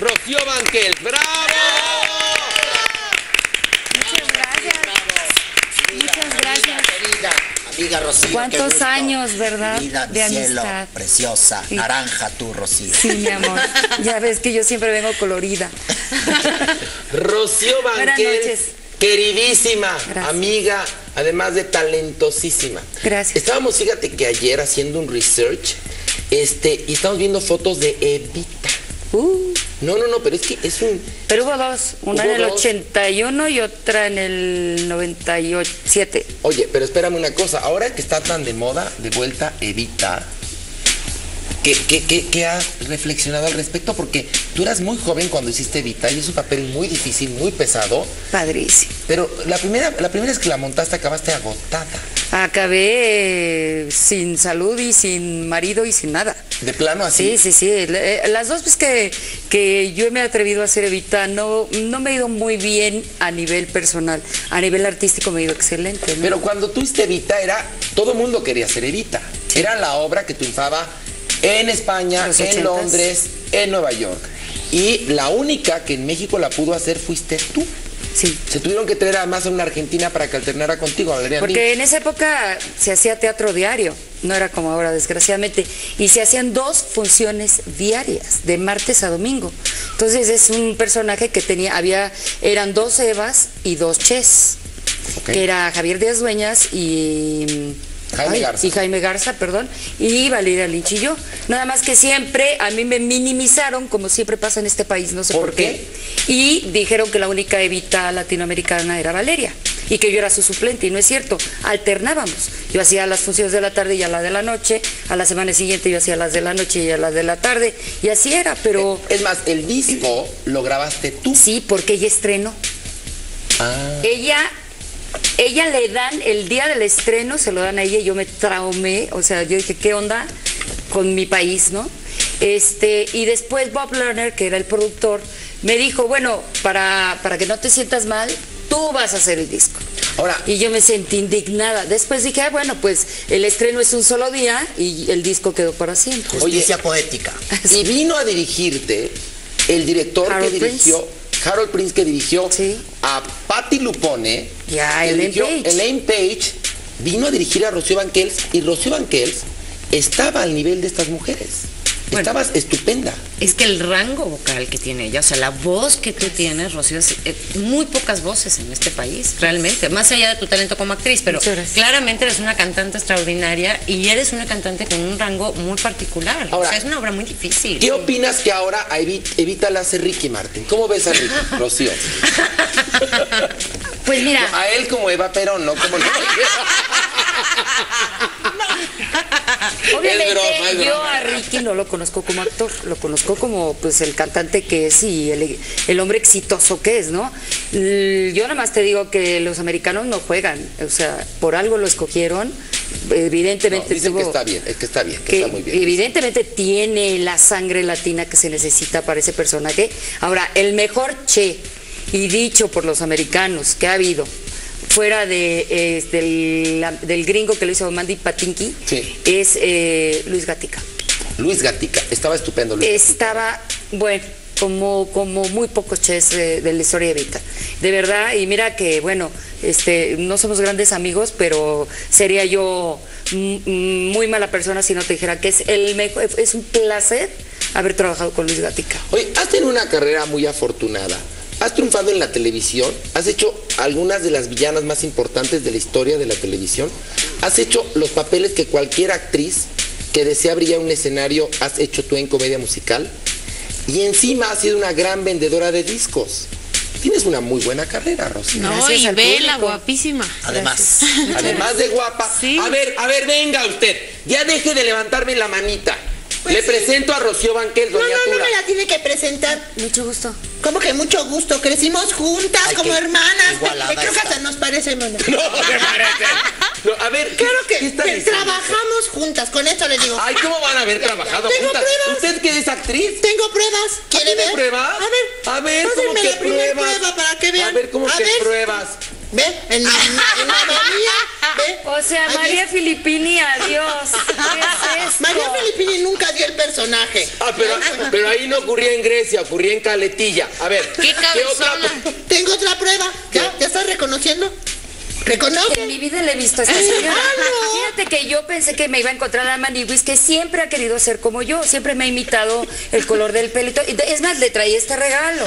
Rocío Banquels. ¡Bravo! Muchas gracias. Muchas gracias. Amiga Rocío, ¿Cuántos años, verdad? Vida, de cielo, amistad. preciosa, Sí. naranja tú, Rocío. Sí, mi amor. Ya ves que yo siempre vengo colorida. Rocío Buenas Banquels, noches. queridísima, Gracias. amiga, además de talentosísima. Gracias. Estábamos, fíjate que ayer haciendo un research, y estamos viendo fotos de Evita. No, pero es que es un... Pero hubo dos, una Hubo en el dos. 81 y otra en el 97. Oye, pero espérame una cosa, ahora que está tan de moda, de vuelta Evita, ¿qué has reflexionado al respecto? Porque tú eras muy joven cuando hiciste Evita y es un papel muy difícil, muy pesado, Padrísimo. pero la primera vez que la montaste acabaste agotada. Acabé sin salud y sin marido y sin nada. ¿De plano así? Sí. Las dos veces que yo me he atrevido a hacer Evita no me ha ido muy bien a nivel personal. A nivel artístico me ha ido excelente, ¿no? Pero cuando tú hiciste Evita, todo mundo quería hacer Evita. Era la obra que triunfaba en España, Los en 80s. Londres, en Nueva York. Y la única que en México la pudo hacer fuiste tú. Sí. Se tuvieron que traer además a una argentina para que alternara contigo, Valeria. Porque en esa época se hacía teatro diario, no era como ahora, desgraciadamente, y se hacían 2 funciones diarias, de martes a domingo. Entonces es un personaje que eran 2 Evas y 2 Ches, Ok. que era Javier Díaz Dueñas y Jaime Garza, perdón, y Valeria Lynch y yo. Nada más que siempre a mí me minimizaron, como siempre pasa en este país, no sé por qué. Y dijeron que la única Evita latinoamericana era Valeria y que yo era su suplente, y no es cierto, alternábamos. Yo hacía las funciones de la tarde y a la de la noche, a la semana siguiente yo hacía las de la noche y a las de la tarde, y así era, pero... Es más, el disco lo grabaste tú. Sí, porque ella estrenó. Ella le dan, el día del estreno, se lo dan a ella y yo me traumé, o sea, yo dije, ¿qué onda con mi país, no? Y después Bob Lerner, que era el productor, me dijo, bueno, para que no te sientas mal, tú vas a hacer el disco. Ahora, y yo me sentí indignada. Después dije, bueno, pues el estreno es un solo día y el disco quedó para siempre. Justicia poética. Y vino a dirigirte el director Harold que dirigió, Harold Prince, que dirigió Sí. a Patti Lupone, Y a que Elaine dirigió Page. Elaine Page, vino a dirigir a Rocío Banquels, y Rocío Banquels estaba al nivel de estas mujeres. Bueno. Estabas estupenda. Es que el rango vocal que tiene ella, o sea, la voz que tú tienes, Rocío, es muy pocas voces en este país, realmente, más allá de tu talento como actriz, pero Muchas gracias. claramente eres una cantante extraordinaria y eres una cantante con un rango muy particular. Ahora, o sea, es una obra muy difícil. ¿Qué opinas que ahora a Evita la hace Ricky Martin? ¿Cómo ves a Ricky, Rocío? Pues mira, A él como Eva Perón, no como... obviamente Es broma, es yo broma. a Ricky no lo conozco como actor, lo conozco como pues el cantante que es y el hombre exitoso que es, ¿no? Yo nada más te digo que los americanos no juegan, o sea, por algo lo escogieron, evidentemente Dicen que tuvo- está bien, que está bien, que que está muy bien. evidentemente tiene la sangre latina que se necesita para ese personaje. Ahora, el mejor Che, y dicho por los americanos que ha habido, fuera del gringo que lo hizo Mandy Patinkin, Sí. es Luis Gatica. Luis Gatica, estaba estupendo Luis. Estaba, bueno, como muy pocos Ches de la historia de Evita. De verdad, y mira que, bueno, no somos grandes amigos, pero sería yo muy mala persona si no te dijera que es el mejor, es un placer haber trabajado con Luis Gatica. Oye, has tenido una carrera muy afortunada. Has triunfado en la televisión, has hecho algunas de las villanas más importantes de la historia de la televisión, has hecho los papeles que cualquier actriz que desea brillar en un escenario has hecho tú en comedia musical, y encima has sido una gran vendedora de discos. Tienes una muy buena carrera, Rocío. No, Gracias y al vela, público. guapísima. Además, Además de guapa. Sí. A ver, venga usted. Ya deje de levantarme la manita. Pues Le sí. presento a Rocío Banquels, No, doña no Tura. me la tiene que presentar. Mucho gusto. Como que mucho gusto. Crecimos juntas Ay, como qué hermanas. igualada Creo que está. hasta nos parecemos. No, me parece. No, a ver, Claro ¿qué que está diciendo? trabajamos juntas. Con esto le digo. Ay, ¿cómo van a haber trabajado Tengo juntas? pruebas. ¿Usted que es actriz? Tengo pruebas. ¿Quiere ¿Tiene ver? pruebas? A ver. ¿cómo pásenme que la primera pruebas? prueba para que vean. A ver, ¿cómo A que ver. pruebas? ¿Ve? En Mamma Mía, ¿ve? O sea, Ahí María es. Filipini, adiós. ¿Qué es esto? María Filipini nunca dio el personaje. Pero ahí no ocurría en Grecia, ocurría en Caletilla. A ver, ¿Qué cabezona? Tengo otra prueba. ¿Ya estás reconociendo? ¿Reconoce? En mi vida le he visto a esta señora. no. Fíjate que yo pensé que me iba a encontrar a Maniwis, que siempre ha querido ser como yo. Siempre me ha imitado el color del pelito. Es más, le traía este regalo.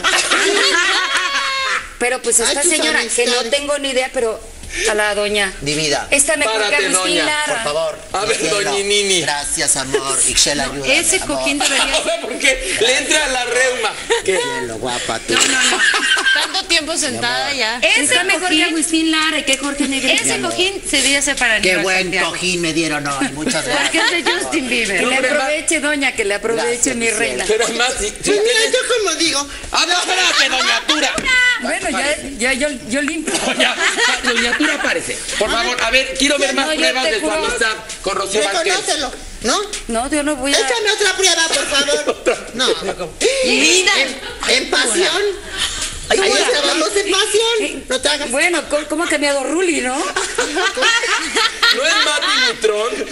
Pero pues esta Ay, tus señora, que no amistades. tengo ni idea, pero a la doña. Mi vida, Esta mejor que Párate, Agustín doña, Lara. por favor. A ver, cielo. doñinini. Gracias, amor. Ixchel, ayuda. Ese cojín debería... Porque le entra la reuma. ¿Qué? Cielo, guapa, tú. No. Tanto tiempo sentada ya. Está mejor que Agustín Lara y que Jorge Negrete. Ese cojín se debe hacer para Qué Aníbal buen Santiago. cojín me dieron hoy. Muchas Porque gracias. es de Justin Bieber. Que le aproveche, doña, que le aproveche, Gracias, mi mi reina. Pero además, si Pues mira, tienes... yo como digo. ¡Ah, no, espérate, doña Tura! Bueno, yo limpio. Doña Tura aparece. Por favor, a ver, quiero ver más No, yo pruebas te de su juro. amistad con Rocío Márquez. Reconócelo, ¿no? No, yo no voy a... Échame otra prueba, por favor. No. Vida. En pasión. Ahí estábamos en pasión. No te hagas. Bueno, ¿cómo ha cambiado Ruli, no? ¿No es Mati Butrón?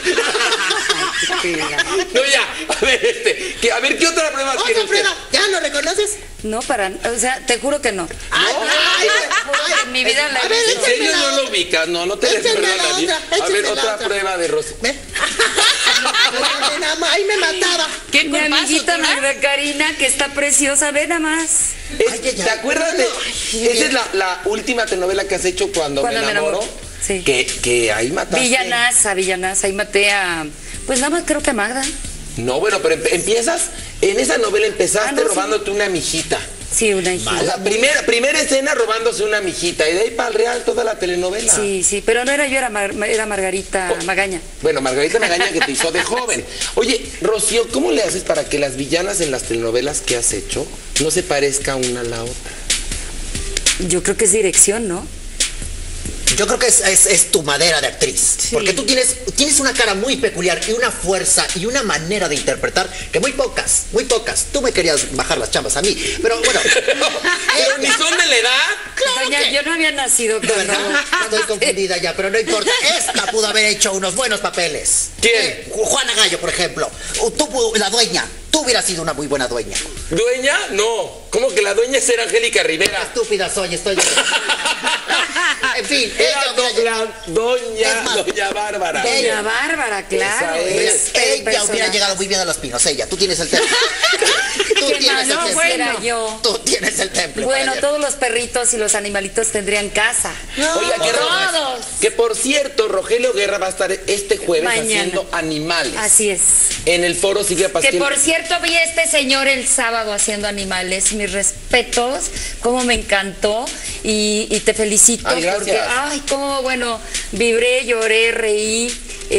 No, ya. A ver, ¿qué otra prueba tiene Otra usted? prueba. ¿Ya lo reconoces? No, o sea, te juro que no. En mi vida la A ver, ¿En serio échame la no lo otra. ubicas? No, no te des Échame perdón la a mí. otra, A ver, échame la otra otra. prueba de Rocío. ¿Ve? Ahí me mataba. ¿Qué Mi culpazo, amiguita Tura? Magda Karina, que está preciosa, ve nada más. ¿Te acuerdas de...? Esa es la última telenovela que has hecho cuando me enamoro. Sí. Que ahí mataste. Villanaza, ahí maté a... Pues nada más creo que a Magda. No, bueno, pero empiezas... En esa novela empezaste no, sí. robándote una mijita. Sí, una hija. O sea, primera escena robándose una mijita. Y de ahí para el real toda la telenovela. Sí, pero no era yo, era Margarita Magaña. Bueno, Margarita Magaña, que te hizo de joven. Oye, Rocío, ¿cómo le haces para que las villanas en las telenovelas que has hecho no se parezca una a la otra? Yo creo que es dirección, ¿no? Yo creo que es tu madera de actriz. Porque tú tienes una cara muy peculiar y una fuerza y una manera de interpretar que muy pocas. Tú me querías bajar las chambas a mí. Pero bueno. Pero ni son de la edad. Doña, yo no había nacido De cuando... verdad, estoy confundida ya, pero no importa. Esta pudo haber hecho unos buenos papeles. ¿Quién? Juana Gallo, por ejemplo. Tú, la dueña. Tú hubieras sido una muy buena dueña. ¿Dueña? No. ¿Cómo que la dueña es ser Angélica Rivera? Estúpida soy, estoy... En fin, Era Es más, doña Bárbara. Doña Bárbara, claro. Esa ella hubiera llegado muy bien a Los Pinos. Ella, tú tienes el templo. Tú Qué tienes el malo templo. fuera yo. Tú tienes el templo. Bueno, para todos los perritos y los animalitos tendrían casa. Oiga, todos. que por cierto, Rogelio Guerra va a estar este jueves Mañana. haciendo Animales. Así es. En el foro Silvia Que Pasquel. por cierto vi a este señor el sábado haciendo Animales. Mis respetos, cómo me encantó y te felicito Ay, gracias. porque, ay, cómo, bueno, vibré, lloré, reí.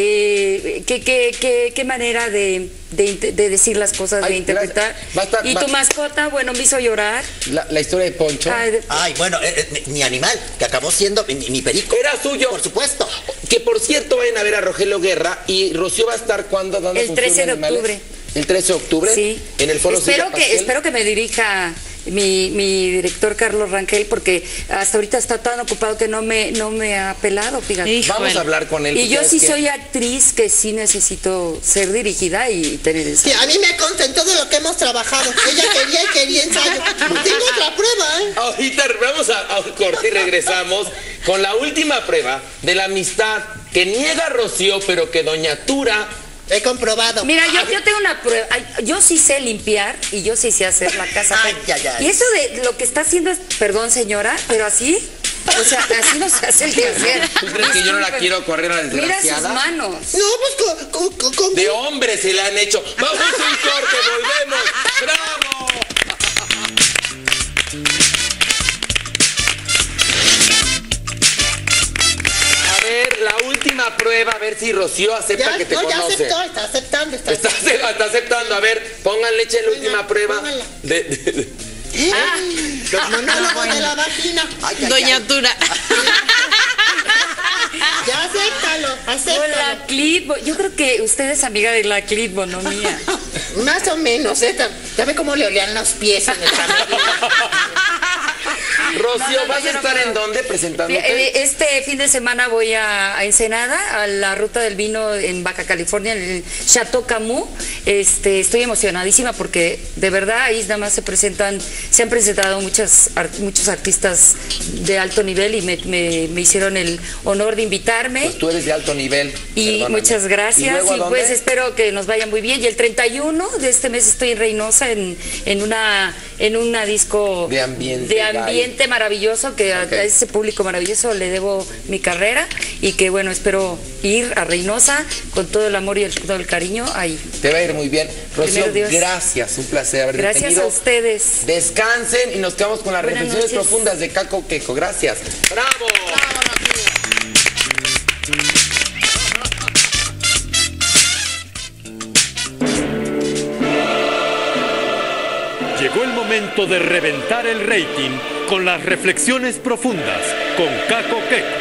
Qué manera de decir las cosas, Ay, de interpretar. gracias. Y tu mascota, bueno, me hizo llorar. La historia de Poncho. Ay, bueno, mi animal, que acabó siendo mi perico. Era suyo. Por supuesto. Que por cierto vayan a ver a Rogelio Guerra y Rocío va a estar cuando dando El función 13 de Animales? octubre. El 13 de octubre. Sí. En el foro Silvia Pasquel. Espero que me dirija mi director Carlos Rangel, porque hasta ahorita está tan ocupado que no me ha pelado, fíjate. Híjole. Vamos a hablar con él. Y yo ¿sabes sí qué? soy actriz que sí necesito ser dirigida y tener eso. Sí, a mí me consta en todo lo que hemos trabajado. Ella quería ensayo. Tengo otra prueba, ¿eh? Ahorita vamos a corte y regresamos con la última prueba de la amistad que niega Rocío, pero que doña Tura... He comprobado. Mira, yo tengo una prueba. Yo sí sé limpiar y yo sí sé hacer la casa. Ay, ay, ay. Y eso de lo que está haciendo es, perdón señora, pero así, o sea, así no se hace el quehacer. ¿Tú crees que yo no la quiero correr a la Mira sus desgraciada? manos. No, pues con De hombres se la han hecho. Vamos a un corte, volvemos. ¡Bravo! A ver, la última prueba, a ver si Rocío acepta ya, que te no, ya conoce. aceptó, está aceptando. Está aceptando. A ver, pónganle, echen la Venga, última prueba. pónganla. Los Monólogo de la vagina. Ay, ay, Doña ay. Tura. Ya acéptalo. Con la Clitbo. Yo creo que usted es amiga de la Clitbo, no mía. Más o menos, ¿eh? Ya ve cómo le olían los pies en el camino. Rocío, ¿vas a estar en dónde presentándote? Este fin de semana voy a Ensenada, a la Ruta del Vino en Baja California, en el Chateau Camus. Estoy emocionadísima porque de verdad ahí nada más se han presentado muchos artistas de alto nivel y me hicieron el honor de invitarme. Pues tú eres de alto nivel. Y perdóname. Muchas gracias. ¿Y pues espero que nos vaya muy bien. Y el 31 de este mes estoy en Reynosa en una disco de ambiente maravilloso, que a ese público maravilloso le debo mi carrera y que bueno, espero ir a Reynosa con todo el amor y todo el cariño ahí. Te va a ir muy bien. Rocío, gracias, un placer haberte tenido. Gracias a ustedes. Descansen y nos quedamos con las reflexiones profundas de Caco Quejo. Gracias. ¡Bravo! ¡Bravo, Llegó el momento de reventar el rating con las reflexiones profundas con Caco Quejo.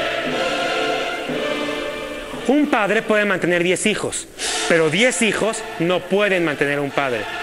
Un padre puede mantener 10 hijos, pero 10 hijos no pueden mantener a un padre.